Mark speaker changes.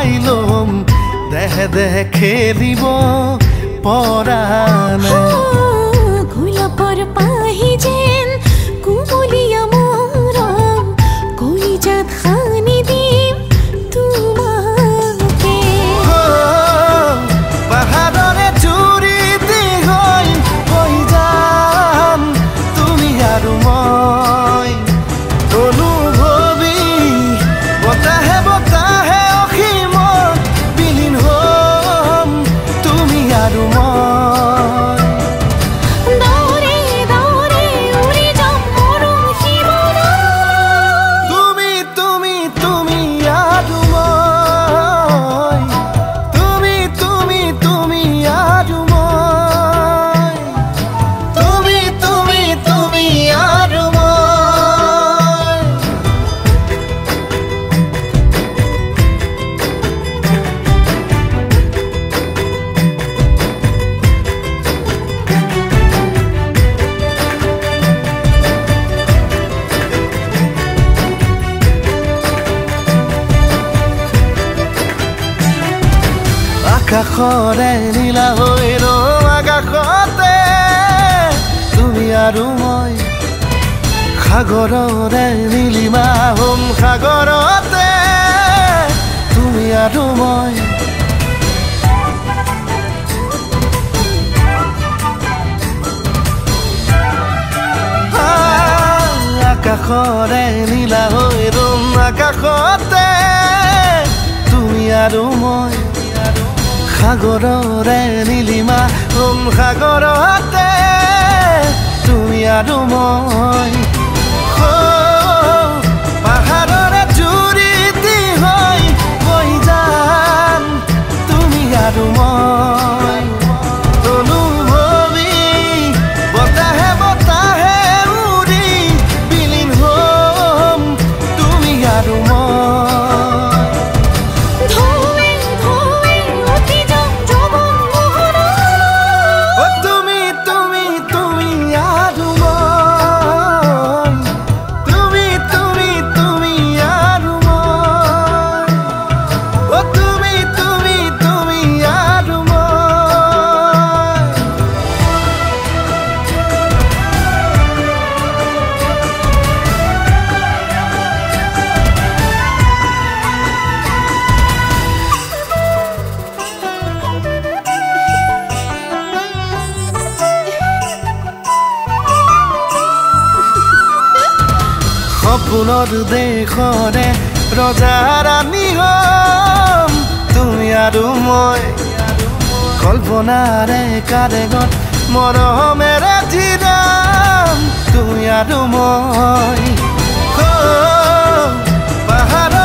Speaker 1: পাই লম দেহে দেহে খেলিব পৰা নাই
Speaker 2: গোলাপৰ পাহি যেন কুমলীয়া মৰম কলিজাত সানি দিম তোমাকে
Speaker 1: পাহাৰৰে জুৰি দি হৈ যাম তুমি আৰু মই অনুভৱী বতাহে বতাহে অসীমত বিলীন হ'ম তুমি আৰু মই আকাশৰে নীলা হৈ ৰওঁ আকাশতে তুমি আৰু মই সাগৰৰে নীলিমা হ'ম সাগৰতে তুমি আৰু মই আকাশৰে নীলা হৈ ৰওঁ আকাশতে তুমি আৰু মই সাগৰৰে নীলিমা হ'ম সাগৰতে তুমি আৰু মই পাহাৰৰে জুৰি দি হৈ যাম তুমি আৰু মই অনুভৱী বতাহে বতাহে উৰি বিলীন হ'ম তুমি আৰু মই সপোনৰ দেশৰে ৰজা ৰাণী হ'ম তুমি আৰু মই কল্পনাৰে কাৰেগত মৰমেৰে জিৰাম তুমি আৰু মই পাহাৰৰ